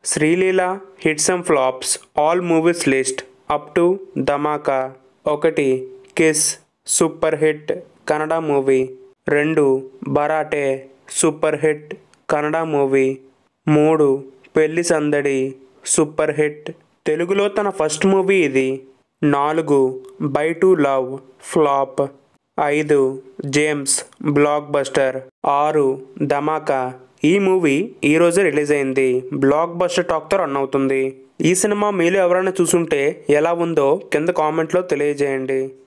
Sreeleela hits and flops all movies list up to Dhamaka. 1 Kiss super hit Kannada movie. 2 Bharaate super hit Kannada movie. 3 Pelli సందడి super hit తెలుగులో తన first movie ఇది. 4 by two love flop. 5 James blockbuster. 6 Dhamaka. ఈ movie ఈరోజే release అయింది. Block buster టాక్తో run అవుతుంది. ఈ cinema మీలో ఎవరైనా చూసుంటే ఎలా ఉందో కింద కామెంట్లో తెలియజేయండి.